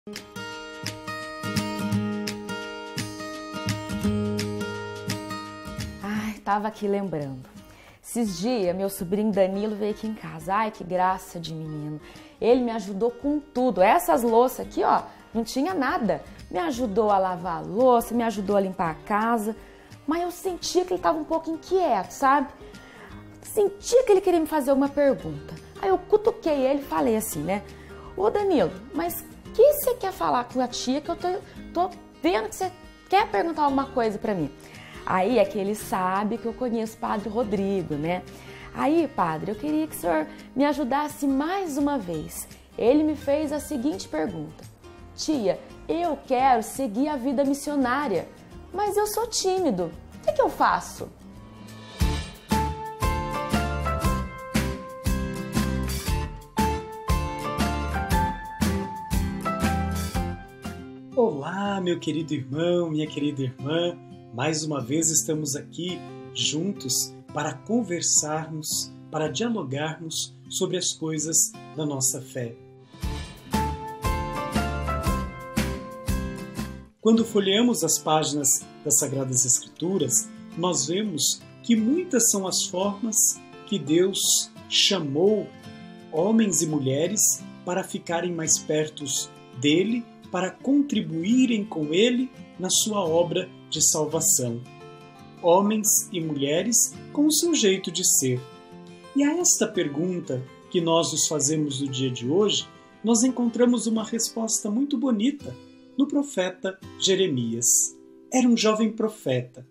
Tava aqui lembrando. Esses dias, meu sobrinho Danilo veio aqui em casa. Ai, que graça de menino. Ele me ajudou com tudo. Essas louças aqui, ó, não tinha nada. Me ajudou a lavar a louça, me ajudou a limpar a casa. Mas eu sentia que ele tava um pouco inquieto, sabe? Sentia que ele queria me fazer uma pergunta. Aí eu cutuquei ele e falei assim, né? Ô Danilo, mas o que você quer falar com a tia que eu tô vendo que você quer perguntar alguma coisa pra mim? Aí é que ele sabe que eu conheço o Padre Rodrigo, né? Aí, padre, eu queria que o senhor me ajudasse mais uma vez. Ele me fez a seguinte pergunta: tia, eu quero seguir a vida missionária, mas eu sou tímido. O que eu faço? Olá, meu querido irmão, minha querida irmã. Mais uma vez estamos aqui juntos para conversarmos, para dialogarmos sobre as coisas da nossa fé. Quando folheamos as páginas das Sagradas Escrituras, nós vemos que muitas são as formas que Deus chamou homens e mulheres para ficarem mais perto dele, para contribuírem com ele na sua obra de salvação. Homens e mulheres com o seu jeito de ser. E a esta pergunta que nós nos fazemos no dia de hoje, nós encontramos uma resposta muito bonita no profeta Jeremias. Era um jovem profeta,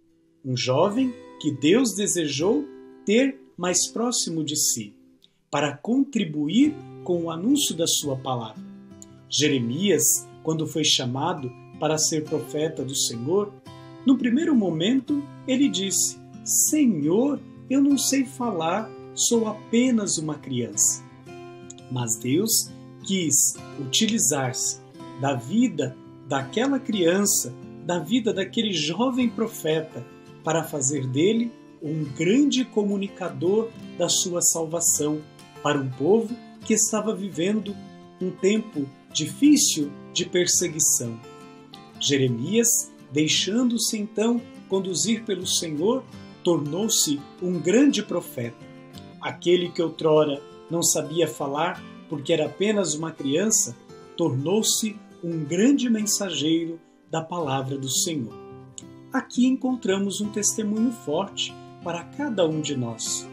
um jovem que Deus desejou ter mais próximo de si, para contribuir com o anúncio da sua palavra. Jeremias, quando foi chamado para ser profeta do Senhor, no primeiro momento ele disse: Senhor, eu não sei falar, sou apenas uma criança. Mas Deus quis utilizar-se da vida daquela criança, da vida daquele jovem profeta, para fazer dele um grande comunicador da sua salvação para um povo que estava vivendo um tempo difícil de perseguição. Jeremias, deixando-se então conduzir pelo Senhor, tornou-se um grande profeta. Aquele que outrora não sabia falar porque era apenas uma criança, tornou-se um grande mensageiro da palavra do Senhor. Aqui encontramos um testemunho forte para cada um de nós.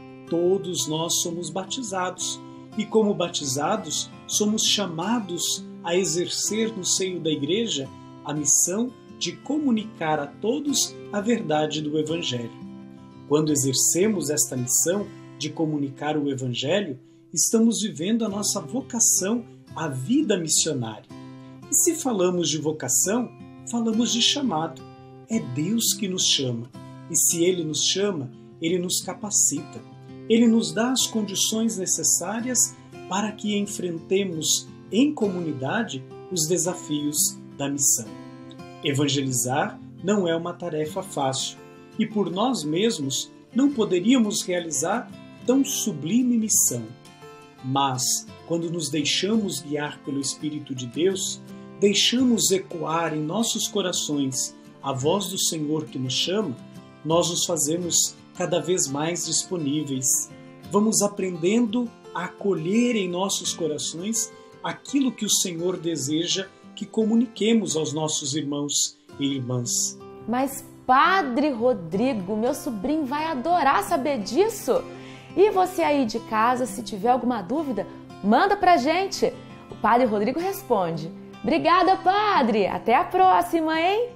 Todos nós somos batizados e, como batizados, somos chamados a exercer no seio da Igreja a missão de comunicar a todos a verdade do Evangelho. Quando exercemos esta missão de comunicar o Evangelho, estamos vivendo a nossa vocação à vida missionária. E se falamos de vocação, falamos de chamado. É Deus que nos chama. E se Ele nos chama, Ele nos capacita. Ele nos dá as condições necessárias para que enfrentemos em comunidade os desafios da missão. Evangelizar não é uma tarefa fácil e por nós mesmos não poderíamos realizar tão sublime missão. Mas, quando nos deixamos guiar pelo Espírito de Deus, deixamos ecoar em nossos corações a voz do Senhor que nos chama, nós nos fazemos cada vez mais disponíveis. Vamos aprendendo a acolher em nossos corações aquilo que o Senhor deseja que comuniquemos aos nossos irmãos e irmãs. Mas Padre Rodrigo, meu sobrinho vai adorar saber disso. E você aí de casa, se tiver alguma dúvida, manda pra gente. O Padre Rodrigo responde. Obrigada, Padre! Até a próxima, hein?